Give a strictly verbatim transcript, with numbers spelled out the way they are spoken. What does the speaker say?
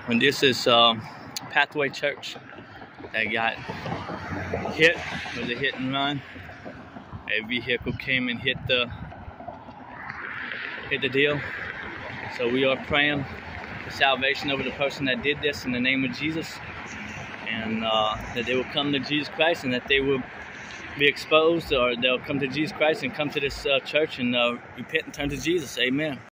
when this is uh, Pathway Church that got hit with a hit and run. A vehicle came and hit the hit the deal. So we are praying for salvation over the person that did this in the name of Jesus, and uh, that they will come to Jesus Christ, and that they will be exposed, or they'll come to Jesus Christ and come to this uh, church and uh, repent and turn to Jesus. Amen.